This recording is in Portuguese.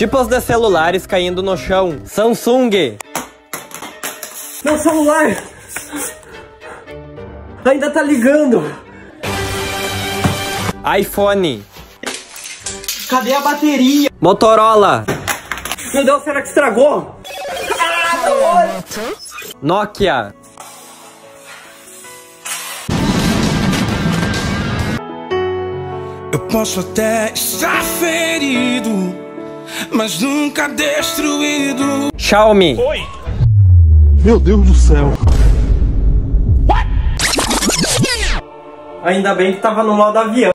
Tipos de celulares caindo no chão. Samsung. Meu celular ainda tá ligando. iPhone. Cadê a bateria? Motorola. Meu Deus, será que estragou? Nokia. Eu posso até estar ferido, mas nunca destruído. Xiaomi. Oi! Meu Deus do céu. Ainda bem que tava no modo avião.